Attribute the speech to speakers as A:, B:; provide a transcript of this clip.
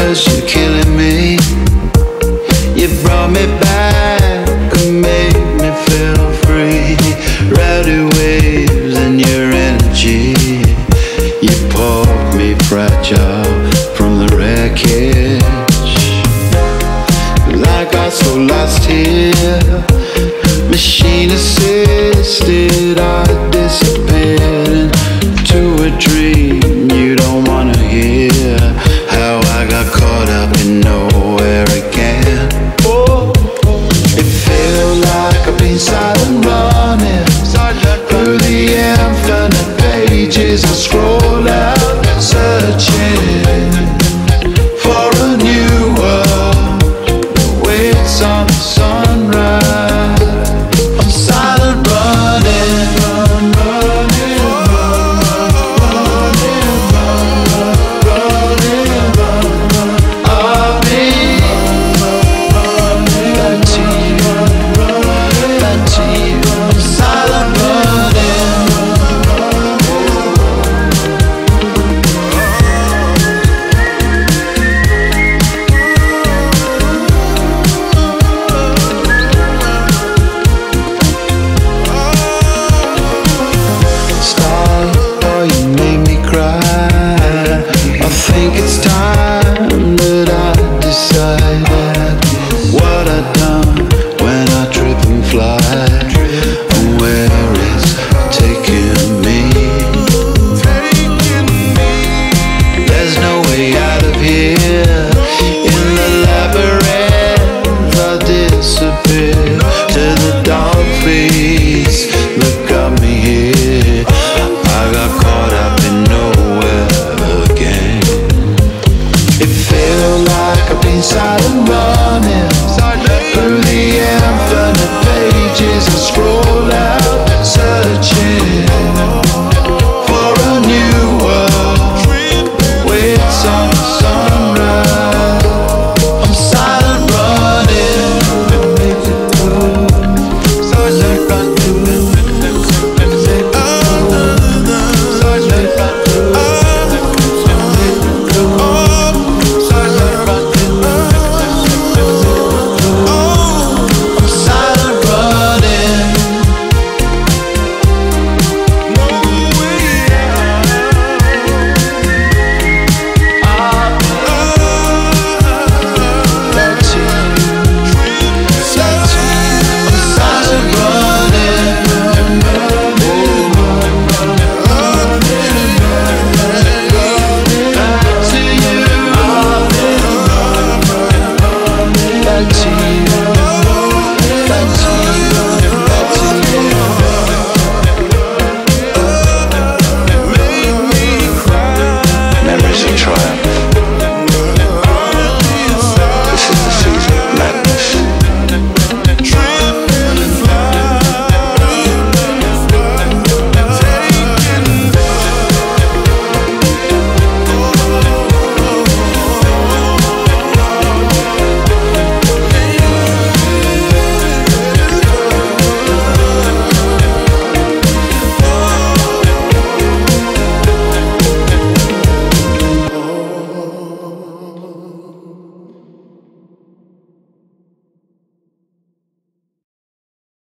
A: 'cause you're killing me. You brought me back and made me feel free. Rowdy waves and your energy. You pulled me fragile from the wreckage. Like I so lost here, machine assisted, I disappeared into a dream you don't wanna hear. How I got caught up in nowhere again. Oh, it feels like I've been silent running through the infinite pages of scroll.